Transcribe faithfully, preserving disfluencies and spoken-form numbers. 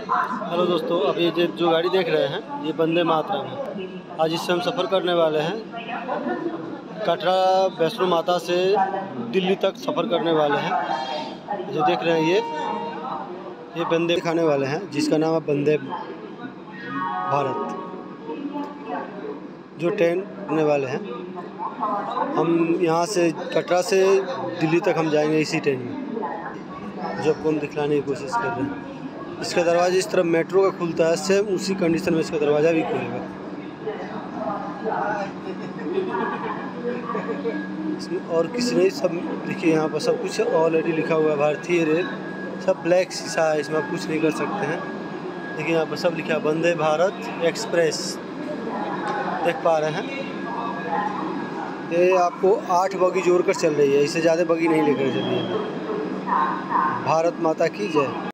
Hello दोस्तों, अब ये जो जो गाड़ी देख रहे हैं ये वंदे मातरम है। आज इससे हम सफ़र करने वाले हैं। कटरा वैष्णो माता से दिल्ली तक सफ़र करने वाले हैं। जो देख रहे हैं ये ये वंदे दिखाने वाले हैं, जिसका नाम है वंदे भारत। जो ट्रेन करने वाले हैं, हम यहाँ से कटरा से दिल्ली तक हम जाएंगे इसी ट्रेन में, जो आपको हम दिखलाने की कोशिश कर रहे हैं। इसका दरवाज़ा इस तरफ मेट्रो का खुलता है, सेम उसी कंडीशन में इसका दरवाज़ा भी खुलेगा। इसमें और किसी नहीं, सब देखिए यहाँ पर सब कुछ ऑलरेडी लिखा हुआ है। भारतीय रेल, सब ब्लैक शीशा है, इसमें आप कुछ नहीं कर सकते हैं। देखिए यहाँ पर सब लिखा है वंदे भारत एक्सप्रेस, देख पा रहे हैं। ये आपको आठ बगी जोड़कर चल रही है, इससे ज़्यादा बगी नहीं लेकर चल रही है। भारत माता की जय।